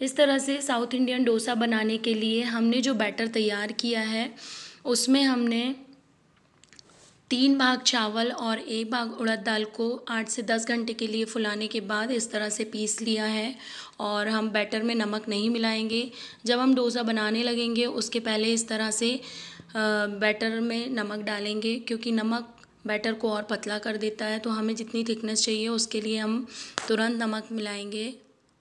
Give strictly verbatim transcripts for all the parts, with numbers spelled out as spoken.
इस तरह से साउथ इंडियन डोसा बनाने के लिए हमने जो बैटर तैयार किया है उसमें हमने तीन भाग चावल और एक भाग उड़द दाल को आठ से दस घंटे के लिए फुलाने के बाद इस तरह से पीस लिया है। और हम बैटर में नमक नहीं मिलाएंगे। जब हम डोसा बनाने लगेंगे उसके पहले इस तरह से बैटर में नमक डालेंगे, क्योंकि नमक बैटर को और पतला कर देता है। तो हमें जितनी थिकनेस चाहिए उसके लिए हम तुरंत नमक मिलाएंगे।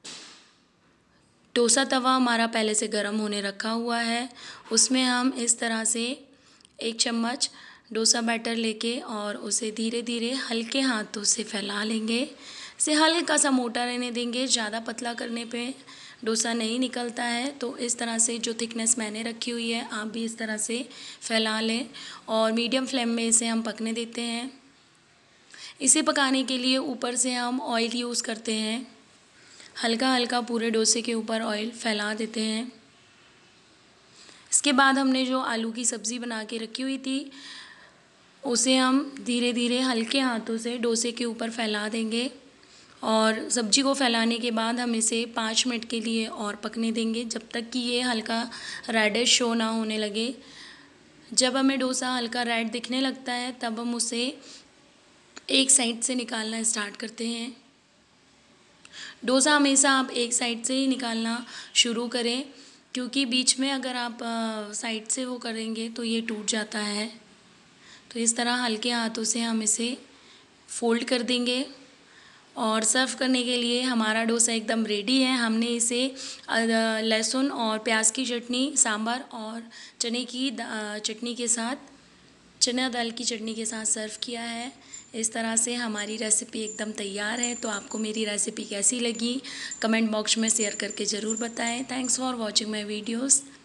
डोसा तवा हमारा पहले से गर्म होने रखा हुआ है, उसमें हम इस तरह से एक चम्मच डोसा बैटर लेके और उसे धीरे धीरे हल्के हाथों से फैला लेंगे। इसे हल्का सा मोटा रहने देंगे, ज़्यादा पतला करने पे डोसा नहीं निकलता है। तो इस तरह से जो थिकनेस मैंने रखी हुई है आप भी इस तरह से फैला लें और मीडियम फ्लेम में इसे हम पकने देते हैं। इसे पकाने के लिए ऊपर से हम ऑयल यूज़ करते हैं। हल्का हल्का पूरे डोसे के ऊपर ऑयल फैला देते हैं। इसके बाद हमने जो आलू की सब्ज़ी बना के रखी हुई थी उसे हम धीरे धीरे हल्के हाथों से डोसे के ऊपर फैला देंगे और सब्जी को फैलाने के बाद हम इसे पाँच मिनट के लिए और पकने देंगे, जब तक कि ये हल्का रेडिश शो ना होने लगे। जब हमें डोसा हल्का रेड दिखने लगता है तब हम उसे एक साइड से निकालना स्टार्ट करते हैं। डोसा हमेशा आप एक साइड से ही निकालना शुरू करें, क्योंकि बीच में अगर आप साइड से वो करेंगे तो ये टूट जाता है। तो इस तरह हल्के हाथों से हम इसे फोल्ड कर देंगे और सर्व करने के लिए हमारा डोसा एकदम रेडी है। हमने इसे लहसुन और प्याज की चटनी, सांभर और चने की चटनी के साथ, चना दाल की चटनी के साथ सर्व किया है। इस तरह से हमारी रेसिपी एकदम तैयार है। तो आपको मेरी रेसिपी कैसी लगी कमेंट बॉक्स में शेयर करके ज़रूर बताएं। Thanks for watching my videos.